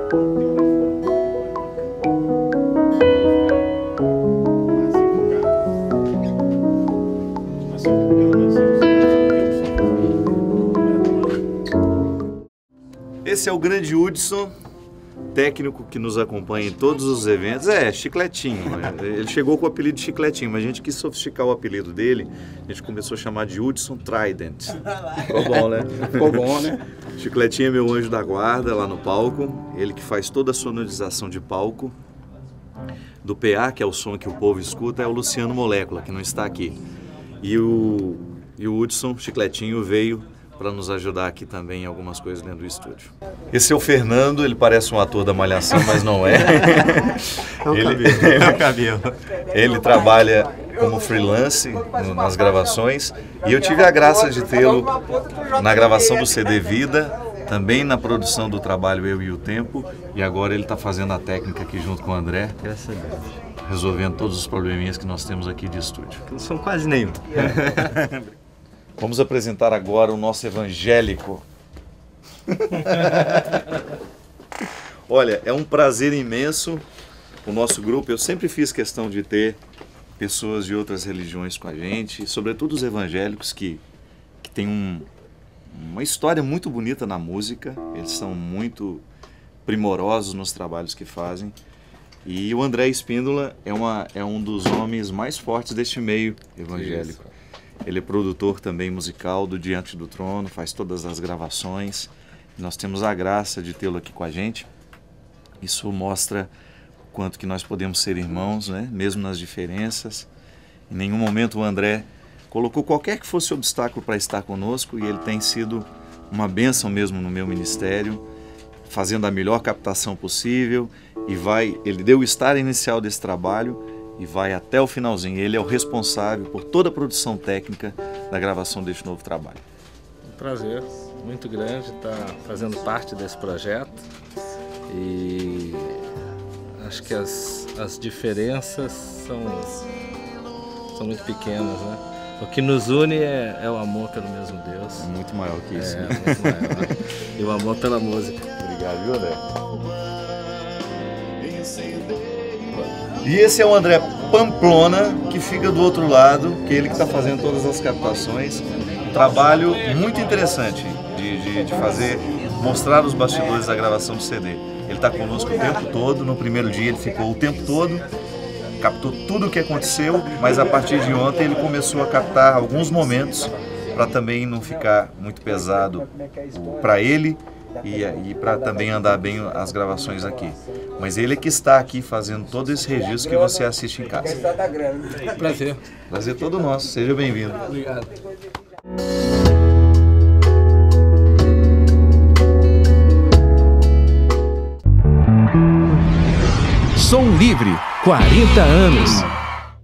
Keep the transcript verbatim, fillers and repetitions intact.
Esse é o grande Hudson, técnico que nos acompanha em todos os eventos. É, Chicletinho. Né? Ele chegou com o apelido de Chicletinho, mas a gente quis sofisticar o apelido dele. A gente começou a chamar de Hudson Trident. Ficou bom, né? Ficou bom, né? Chicletinho é meu anjo da guarda lá no palco. Ele que faz toda a sonorização de palco. Do P A, que é o som que o povo escuta, é o Luciano Molécula, que não está aqui. E o, e o Hudson, Chicletinho, veio para nos ajudar aqui também em algumas coisas dentro do estúdio. Esse é o Fernando, ele parece um ator da Malhação, mas não é. É o ele, cabelo. ele, é o cabelo. Ele trabalha como freelance no, nas gravações e eu tive a graça de tê-lo na gravação do C D Vida, também na produção do trabalho Eu e o Tempo, e agora ele está fazendo a técnica aqui junto com o André, Graças a Deus. resolvendo todos os probleminhas que nós temos aqui de estúdio. Não são quase nenhum. Vamos apresentar agora o nosso evangélico. Olha, é um prazer imenso o nosso grupo. Eu sempre fiz questão de ter pessoas de outras religiões com a gente, sobretudo os evangélicos que, que têm um, uma história muito bonita na música. Eles são muito primorosos nos trabalhos que fazem. E o André Espíndola é, uma, é um dos homens mais fortes deste meio evangélico. Isso. Ele é produtor também musical do Diante do Trono, faz todas as gravações. Nós temos a graça de tê-lo aqui com a gente. Isso mostra o quanto que nós podemos ser irmãos, né? Mesmo nas diferenças. Em nenhum momento o André colocou qualquer que fosse obstáculo para estar conosco e ele tem sido uma bênção mesmo no meu ministério, fazendo a melhor captação possível e vai, ele deu o start inicial desse trabalho e vai até o finalzinho. Ele é o responsável por toda a produção técnica da gravação deste novo trabalho. Um prazer muito grande estar fazendo parte desse projeto e acho que as, as diferenças são, são muito pequenas, né? O que nos une é, é o amor pelo mesmo Deus. É muito maior que isso. É, né? muito maior. E o amor pela música. Obrigado, viu, André? E esse é o André Pamplona, que fica do outro lado, que é ele que está fazendo todas as captações. Um trabalho muito interessante de, de, de fazer, mostrar os bastidores da gravação do C D. Ele está conosco o tempo todo, no primeiro dia ele ficou o tempo todo, captou tudo o que aconteceu, mas a partir de ontem ele começou a captar alguns momentos para também não ficar muito pesado para ele e, e para também andar bem as gravações aqui. Mas ele é que está aqui fazendo todo esse registro que você assiste em casa. Prazer. Prazer todo nosso. Seja bem-vindo. Obrigado. Som Livre, quarenta anos.